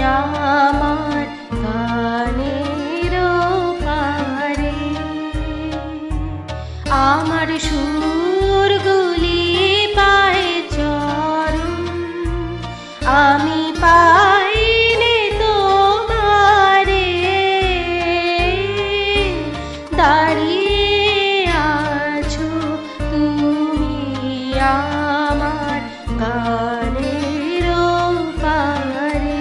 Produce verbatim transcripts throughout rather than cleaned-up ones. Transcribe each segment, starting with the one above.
আমার গানের পারে আমার সুরগুলি পায় চরণ আমি পাইনি তোমারে দাঁড়িয়ে আছো তুমি আমার গানের পারে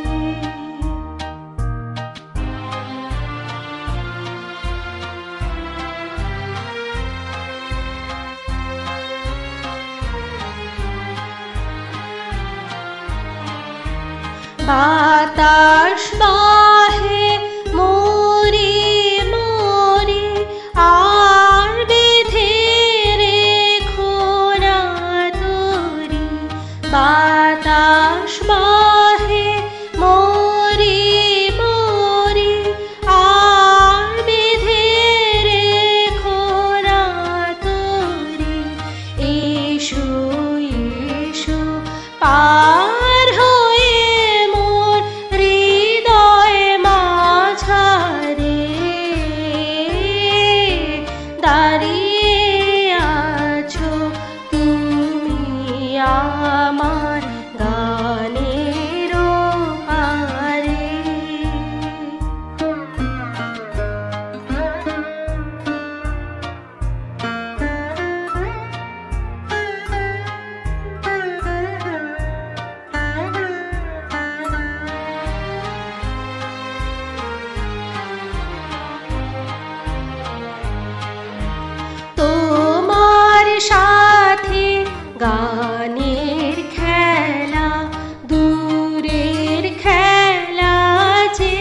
বাতাস বাহে মোরে মোরে আর বেঁধে রেখো না তোরি বাতাস বাহে মোরে মোরে আর বেঁধে রেখো না তোরি এসো এসো পার হয়ে মোর হৃদয় মাঝারে দাঁড়িয়ে আছো তুমি আমার গানের পারে তোমার সাথে গানের খেলা দূরের খেলা যে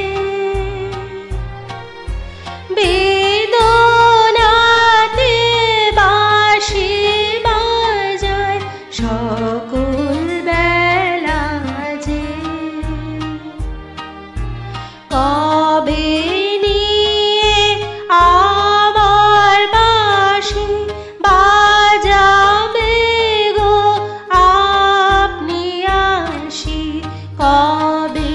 বেদনাতে বাঁশি বাজায় সকল বেলা যে কবে নিয়ে আমার বাঁশি বাজাবে গো আপনি আসি কবে